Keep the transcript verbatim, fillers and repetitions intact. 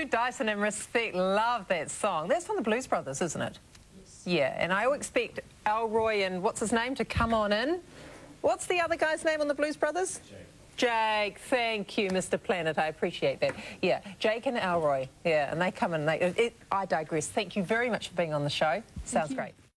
Dyson and Respect. Love that song. That's from the Blues Brothers, isn't it? Yes. Yeah, and I expect Elroy and what's his name to come on in. What's the other guy's name on the Blues Brothers? Jake. Jake, thank you, Mister Planet. I appreciate that. Yeah, Jake and Elroy. Yeah, and they come in. They, it, I digress. Thank you very much for being on the show. Sounds great.